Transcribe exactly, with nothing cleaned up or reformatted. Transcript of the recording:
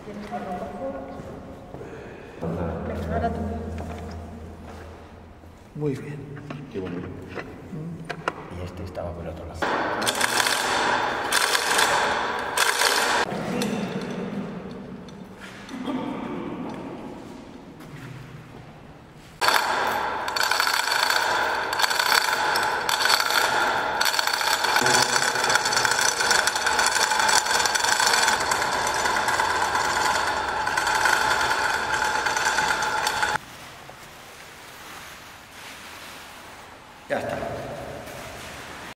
¿Tienes por abajo? Venga, ahora tú. Muy bien. Qué bonito. Y este estaba por el otro lado.